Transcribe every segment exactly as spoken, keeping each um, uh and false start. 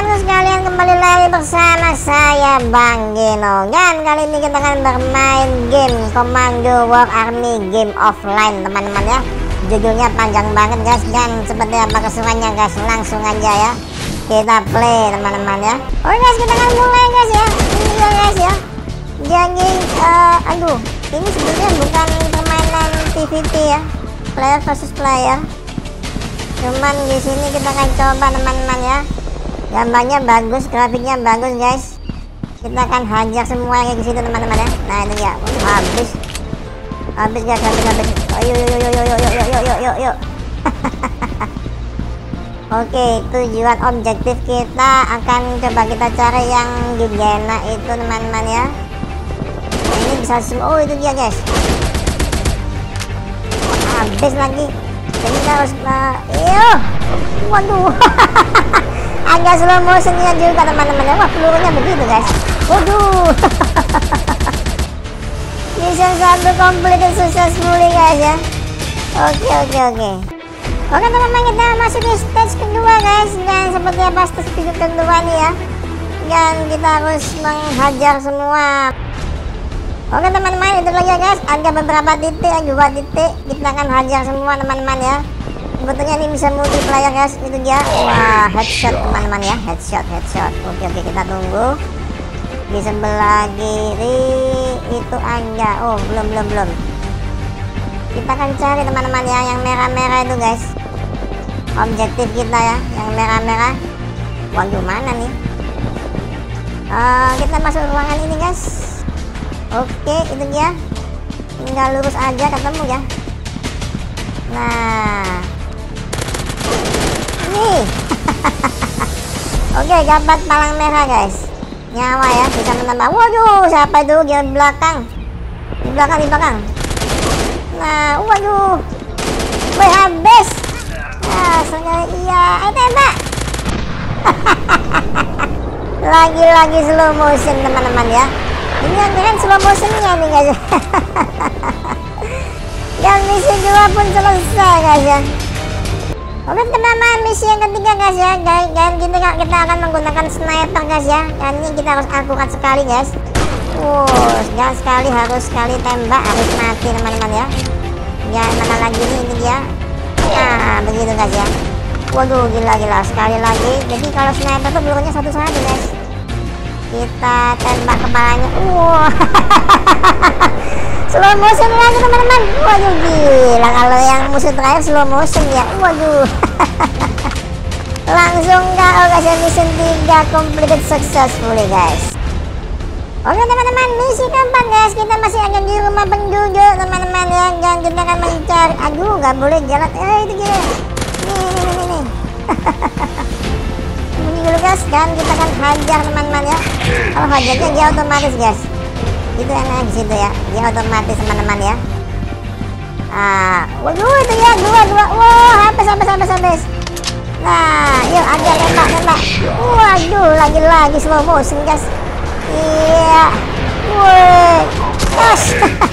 sekalian, kembali lagi bersama saya Bang Gino. Dan kali ini kita akan bermain game Commando War Army Game Offline, teman-teman ya. Judulnya panjang banget guys, dan seperti apa keseruannya guys, langsung aja ya kita play teman-teman ya. Oke guys, kita akan mulai guys ya. Ini dia guys ya. Jadi uh, aduh, ini sebenarnya bukan permainan P V P ya, player versus player. Cuman di sini kita akan coba teman-teman ya. Gambarnya bagus, grafiknya bagus guys. Kita akan hajar semua yang di situ teman-teman ya. Nah itu ya, uh, habis, habis guys, habis habis. Oh, yuk yuk yuk yuk yuk yuk yuk yuk yuk yuk. Oke, tujuan objektif kita akan coba kita cari yang di Gena itu teman-teman ya. Nah, ini bisa semua. Oh itu dia guys. Oh, habis lagi. Jadi kita harus uh, iyo. Waduh. Agak slow motionnya juga teman-teman. Wah pelurunya begitu guys. Waduh. Mission satu completed successfully guys ya. Oke oke oke. Oke teman-teman, kita masuk di stage kedua guys. Dan seperti apa stage kedua nih ya. Dan kita harus menghajar semua. Oke teman-teman, itu lagi guys. Ada beberapa titik, dua titik. Kita akan hajar semua teman-teman ya. Sebetulnya ini bisa multiplayer guys, itu dia. Wah, headshot teman-teman ya, headshot, headshot. Oke oke, kita tunggu. Di sebelah kiri itu ada. Oh, belum belum belum. Kita akan cari teman-teman ya, yang merah-merah itu guys. Objektif kita ya, yang merah-merah. Waduh, mana nih? Uh, kita masuk ruangan ini guys. Oke, itu dia. Tinggal lurus aja ketemu ya. Nah, nih. Oke, dapat palang merah guys. Nyawa ya, bisa menambah. Waduh, siapa itu di belakang? Di belakang, di belakang. Nah, waduh. Wih, habis. Nah, sengaja iya. Ayo tembak. Lagi-lagi slow motion teman-teman ya. Ini yang keren slow motionnya nih guys. Dan misi dua pun selesai guys ya. Oke teman-teman, misi yang ketiga guys ya. Dan kita, kita akan menggunakan sniper guys ya. Dan ini kita harus akurat sekali guys. Wow, jangan sekali, harus sekali tembak, harus mati teman-teman ya. Ya mana lagi nih, ini dia. Nah begitu guys ya. Waduh, gila-gila, sekali lagi. Jadi kalau sniper tuh pelurunya satu-satu guys. Kita tembak kepalanya. Wow. Slow motion lagi teman-teman. Waduh gila, kalau yang musuh terakhir slow motion ya. Waduh. Langsung K O guys ya, mission tiga completed successfully guys. Oke teman-teman, misi keempat guys. Kita masih akan di rumah penduduk teman-teman ya. Dan kita akan mencari. Aduh, gak boleh jalan. Eh itu dia. Nih nih nih nih, nih. Ini dulu guys. Dan kita akan hajar teman-teman ya. Kalau hajarnya dia otomatis guys. Itu enak di situ ya, dia otomatis teman-teman ya. Ah, waduh itu ya, dua dua, wow, habis habis habis habis. Nah, yuk aja tembak tembak. Waduh, lagi-lagi slow motion guys. Iya, woi, yes.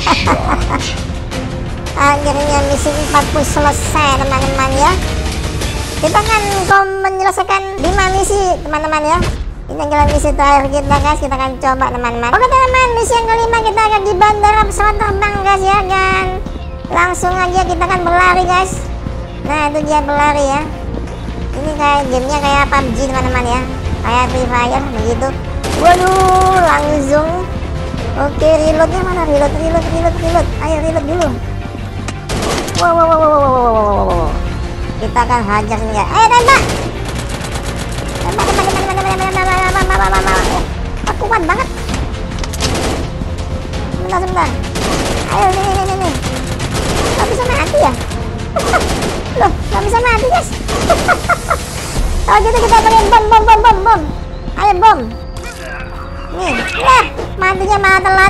Akhirnya misi empat pun selesai teman-teman ya. Kita akan menyelesaikan lima misi teman-teman ya. Ini adalah misi terakhir kita guys, kita akan coba teman-teman. Oke teman-teman, misi yang kelima kita akan di bandara pesawat terbang guys ya. Dan langsung aja kita akan berlari guys. Nah itu dia berlari ya. Ini kayak gamenya kayak P U B G teman-teman ya, kayak Free Fire begitu. Waduh, langsung. Oke, reloadnya mana? Reload, reload, reload, reload. Ayo reload dulu. Wow, wow, wow, wow, wow, wow, wow. Kita akan hajar sini ya. Ayo tembak. Tembak, tembak, tembak, tembak, tembak, tembak, tembak, tembak, tembak. Oh, kuat banget. Sebentar, sebentar. Ayo, nih, nih, nih, nih. Gak bisa mati ya? Loh, gak bisa mati guys. Kalau gitu kita pakai bom, bom, bom, bom, bom. Ayo bom. Nih, ya, matinya malah telat.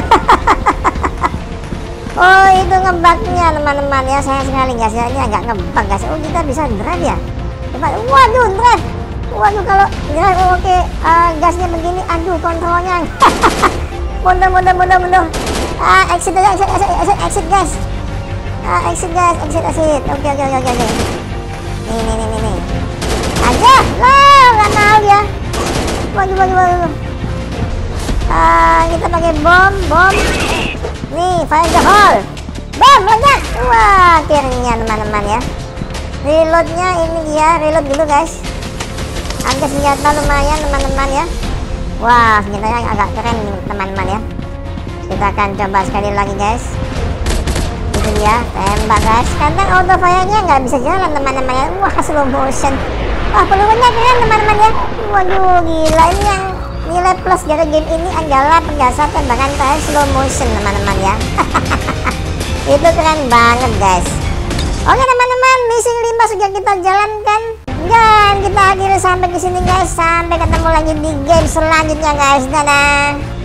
Oh, itu ngebugnya teman-teman ya, sayang sekali guys ya. Ini agak ngebug guys. Oh, kita bisa drive ya? Coba, waduh, drive. Waduh, kalau drive oh, oke, okay. uh, gasnya begini, aduh, kontrolnya. Mundur, mundur, mundur, mundur. Ah, exit aja, exit, exit, exit, exit guys. Ah, exit guys, exit, exit. Oke, oke, oke, oke. Nih, nih, nih, nih, nih. Aja, lah, nggak mau ya. Waduh, waduh, waduh. Uh, kita pakai bom, bom. Nih, fire the hole. Bom, meledak. Wah, akhirnya teman-teman ya. Reloadnya ini dia, reload dulu guys. Ada senjata lumayan teman-teman ya. Wah, senjatanya agak keren nih teman-teman ya. Kita akan coba sekali lagi guys. Itu dia, tembak guys. Kadang auto fire-nya nggak bisa jalan teman-teman ya. Wah, slow motion. Wah, pelurunya keren teman-teman ya. Waduh, gila, ini yang nilai plus dari game ini adalah penjasa tembakan kayak slow motion teman-teman ya. Itu keren banget guys. Oke teman-teman, misi lima sudah kita jalankan dan kita akhiri sampai ke sini guys. Sampai ketemu lagi di game selanjutnya guys. Dadah.